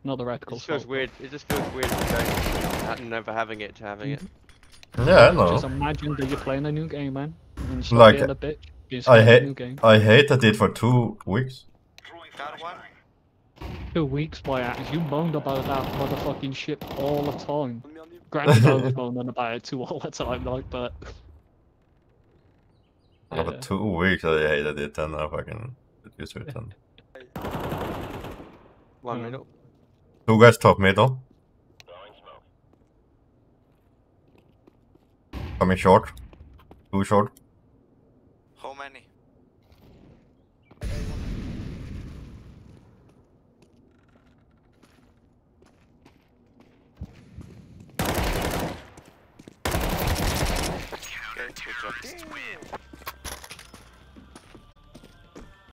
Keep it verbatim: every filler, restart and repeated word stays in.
not the It reticle. just feels weird. It just feels weird going, never having it to having it. Yeah, I know. Just imagine that you're playing a new game, man, and stop Like, being a bitch. You I start a hate, new game. I hated it for two weeks. Got one. Two weeks, my ass. You moaned about that motherfucking shit all the time. Granted, I was moaning about it too all the time, like, but. Yeah. For two weeks I hated it, and I fucking get used to it. And... One Hmm. middle. Two guys top middle. Coming short. Two short. How many? Okay, good job.